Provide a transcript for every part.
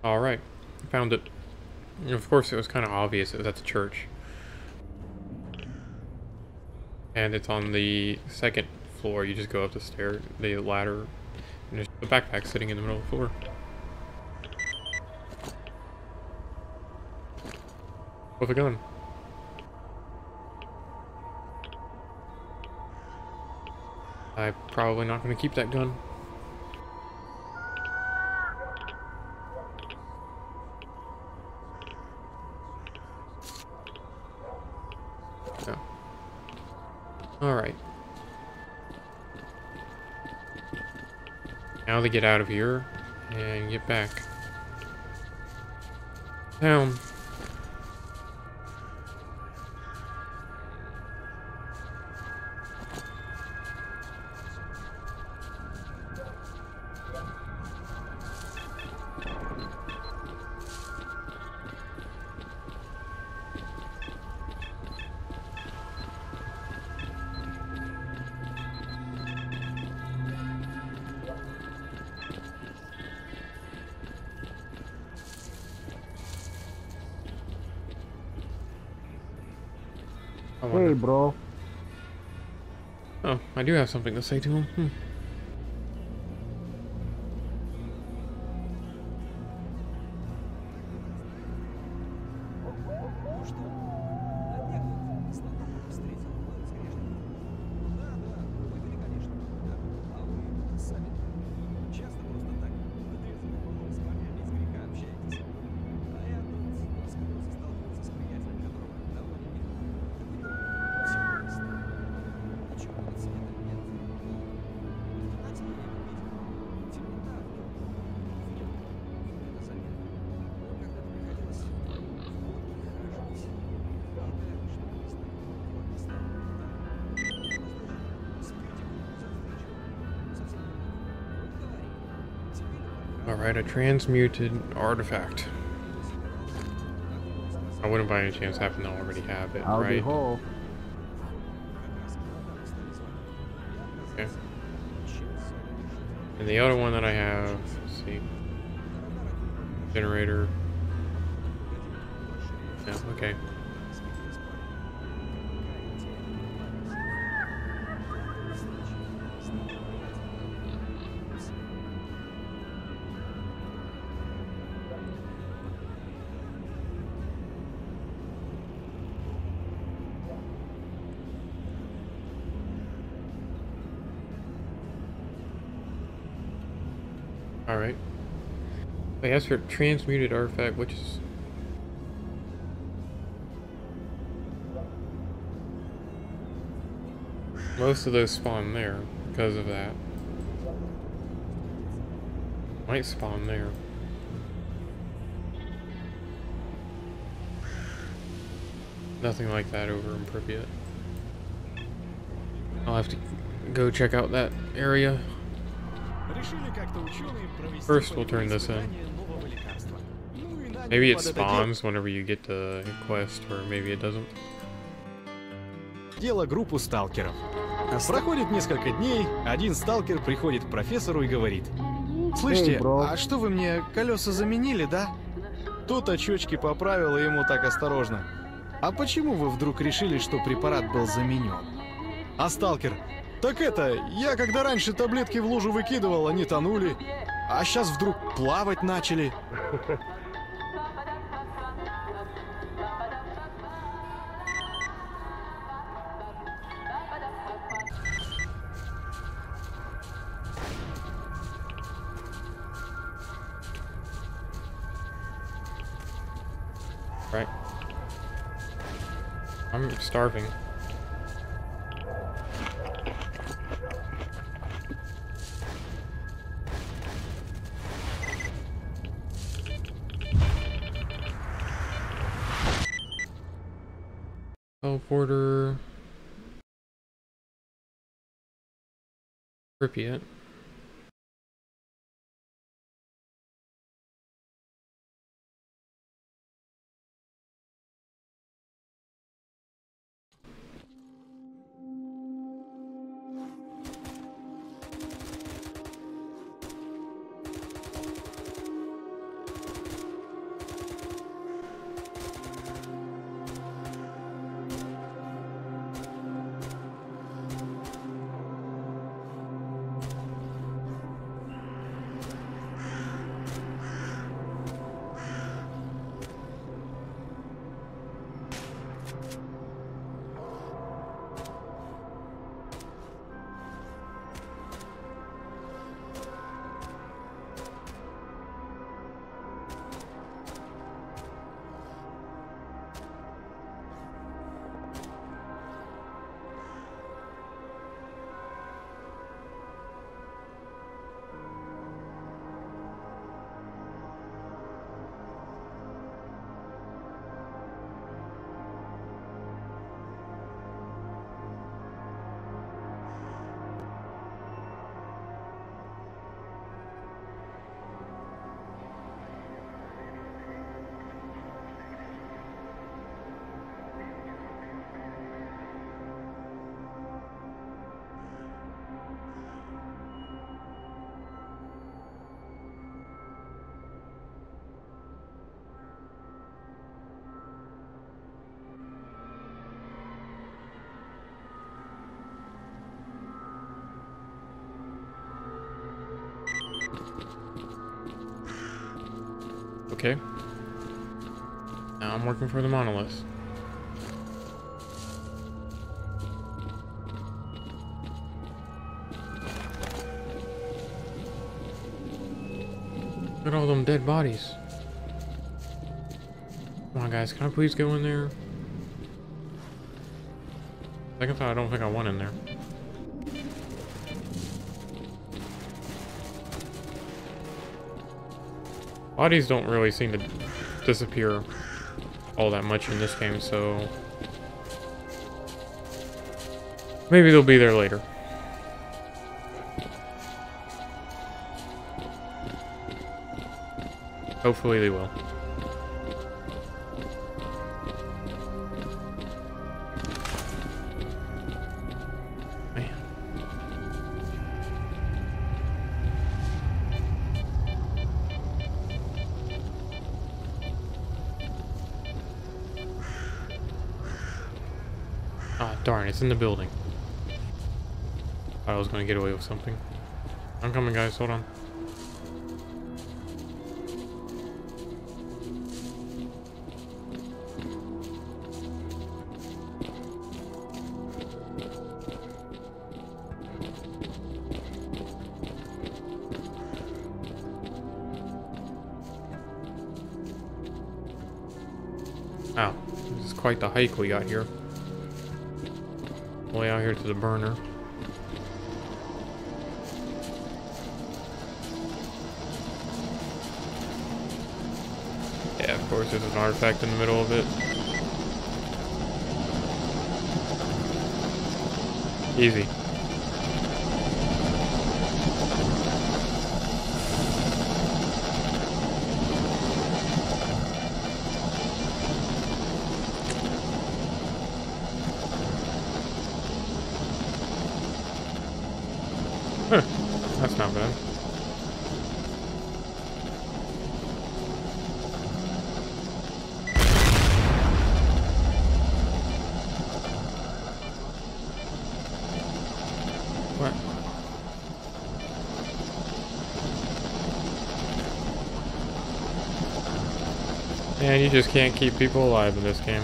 Alright, found it. Of course, it was kind of obvious it was at the church. And it's on the second floor. You just go up the ladder, and there's a backpack sitting in the middle of the floor. With a gun. I'm probably not going to keep that gun. No. Alright. Now to get out of here and get back down. Hey, bro. Oh, I do have something to say to him. Alright, a transmuted artifact. I wouldn't by any chance happen to already have it, Howdy right? ho. Okay. And the other one that I have, let's see. Generator. Yeah, okay. Alright. I asked for transmuted artifact, which is... Most of those spawn there because of that. Might spawn there. Nothing like that over in Pripyat. I'll have to go check out that area. First, we'll turn this in. Maybe it spawns whenever you get the quest, or maybe it doesn't. Дело группу сталкеров. Проходит несколько дней, один сталкер приходит к профессору и говорит: «Слышите, а что вы мне колеса заменили, да?» Тот очечки поправил и ему так осторожно: «А почему вы вдруг решили, что препарат был заменен?» А сталкер: «Так это, я когда раньше таблетки в лужу выкидывал, они тонули, а сейчас вдруг плавать начали». Right. I'm starving. Teleporter. Pripyat. Okay. Now I'm working for the monolith. Look at all them dead bodies. Come on, guys. Can I please go in there? Second thought, I don't think I want in there. Bodies don't really seem to disappear all that much in this game, so maybe they'll be there later. Hopefully they will. Man. Ah, darn, it's in the building. Thought I was gonna get away with something. I'm coming, guys, hold on. Wow, this is quite the hike we got here. Way out here to the burner. Yeah, of course there's an artifact in the middle of it. Easy. Huh, that's not bad. What? Man, you just can't keep people alive in this game.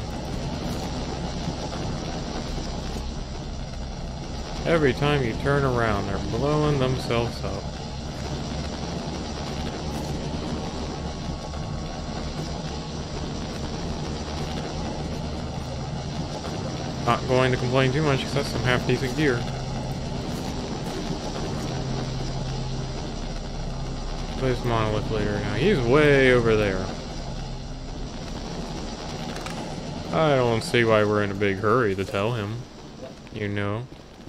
Every time you turn around, they're blowing themselves up. Not going to complain too much because that's some half-decent gear. Where's Monolith later now? He's way over there. I don't see why we're in a big hurry to tell him. You know.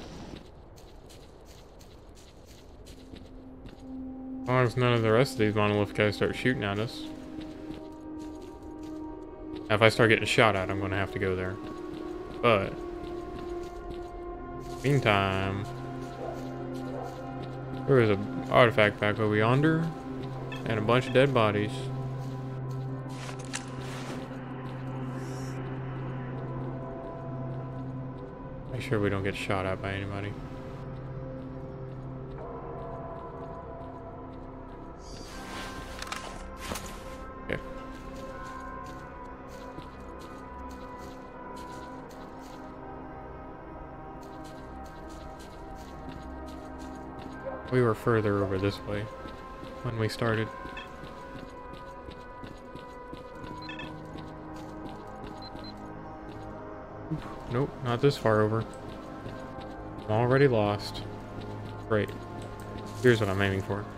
As long as none of the rest of these Monolith guys start shooting at us. Now, if I start getting shot at, I'm going to have to go there. But, meantime, there is an artifact back over yonder, and a bunch of dead bodies. Make sure we don't get shot at by anybody. Okay. We were further over this way when we started. Nope, not this far over. I'm already lost. Great. Here's what I'm aiming for.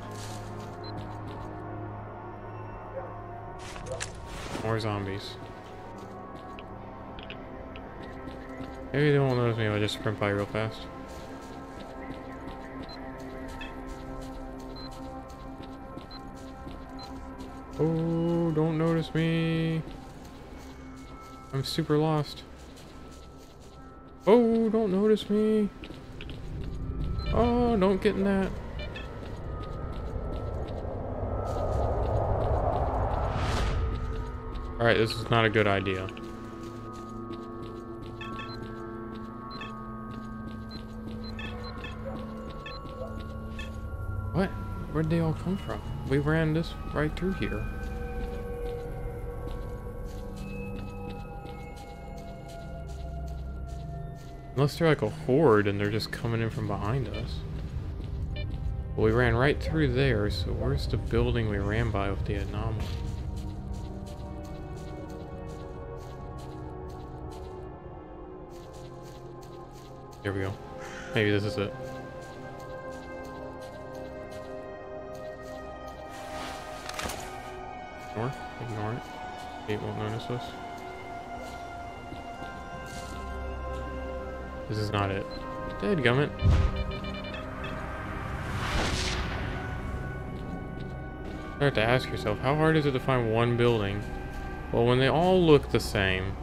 More zombies. Maybe they won't notice me if I just sprint by real fast. Oh, don't notice me. I'm super lost. Oh, don't notice me. Oh, don't get in that. Alright, this is not a good idea. What? Where'd they all come from? We ran this right through here. Unless they're like a horde and they're just coming in from behind us. Well, we ran right through there, so where's the building we ran by with the anomaly? Here we go. Maybe this is it. Ignore it. Gate won't notice us. This is not it. Dadgummit. You have to ask yourself, how hard is it to find one building? Well, when they all look the same.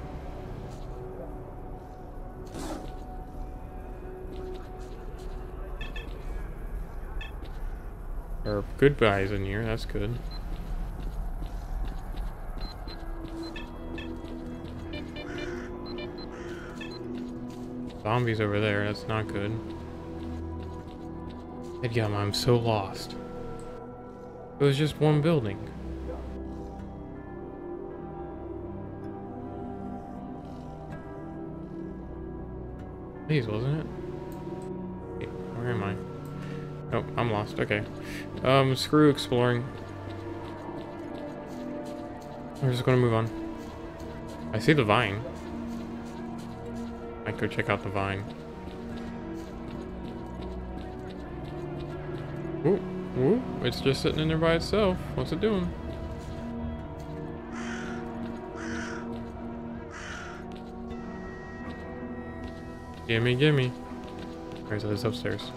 There are good guys in here, that's good. Zombies over there, that's not good. Headgum, I'm so lost. It was just one building. These, wasn't it? Wait, where am I? Oh, I'm lost, okay. Screw exploring. We're just gonna move on. I see the vine. Might go check out the vine. Ooh, ooh, it's just sitting in there by itself. What's it doing? Gimme, gimme. Where's this upstairs?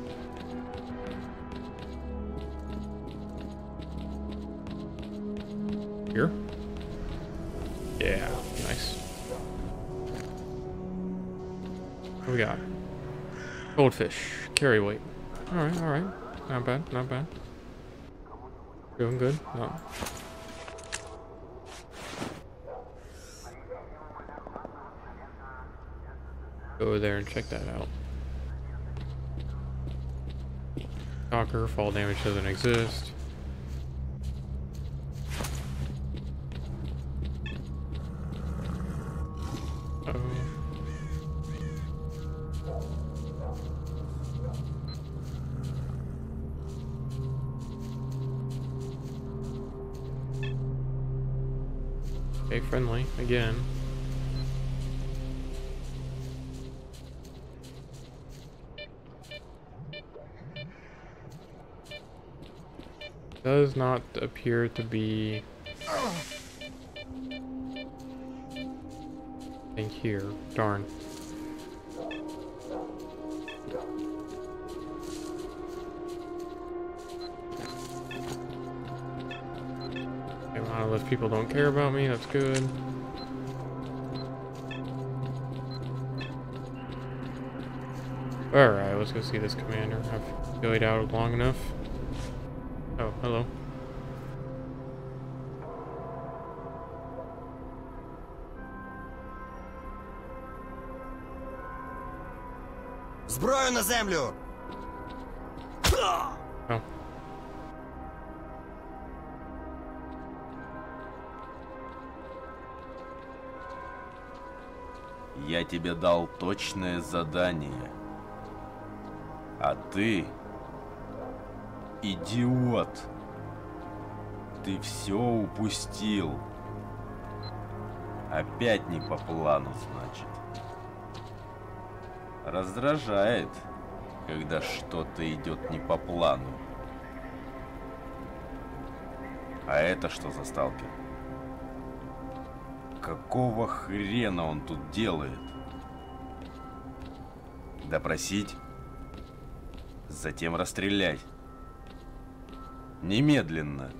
Here? Yeah, nice. What we got? Goldfish. Carry weight. Alright, alright. Not bad, not bad. Doing good. No. Go there and check that out. Talker, fall damage doesn't exist. Stay friendly again. Does not appear to be anything here. Darn. If people don't care about me, that's good. Alright, let's go see this commander. I've going out long enough. Oh, hello. Зброю на землю! Oh. Я тебе дал точное задание. А ты... идиот. Ты все упустил. Опять не по плану, значит. Раздражает, когда что-то идет не по плану. А это что за сталкер? Какого хрена он тут делает? Допросить? Затем расстрелять. Немедленно.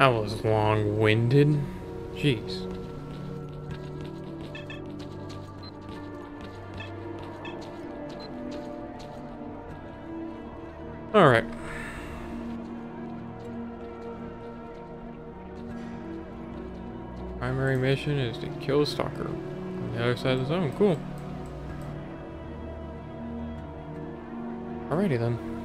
That was long-winded. Jeez. Alright. Primary mission is to kill Stalker on the other side of the zone. Cool. Alrighty then.